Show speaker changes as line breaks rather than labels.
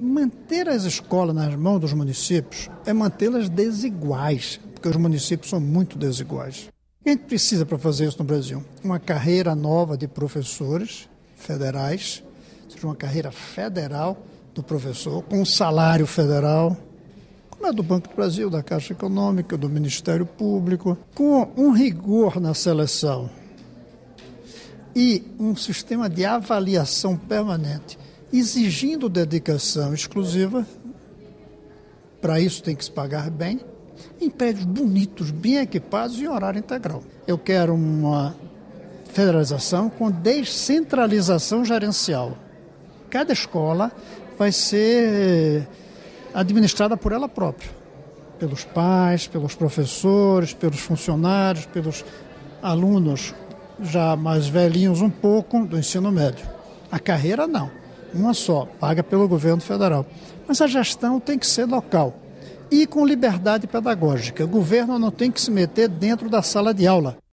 Manter as escolas nas mãos dos municípios é mantê-las desiguais, porque os municípios são muito desiguais. O que a gente precisa para fazer isso no Brasil? Uma carreira nova de professores federais, ou seja, uma carreira federal do professor, com um salário federal, como é do Banco do Brasil, da Caixa Econômica, do Ministério Público, com um rigor na seleção e um sistema de avaliação permanente, exigindo dedicação exclusiva. Para isso tem que se pagar bem, em prédios bonitos, bem equipados e em horário integral. Eu quero uma federalização com descentralização gerencial. Cada escola vai ser administrada por ela própria, pelos pais, pelos professores, pelos funcionários, pelos alunos já mais velhinhos um pouco do ensino médio. A carreira não, uma só, paga pelo governo federal. Mas a gestão tem que ser local e com liberdade pedagógica. O governo não tem que se meter dentro da sala de aula.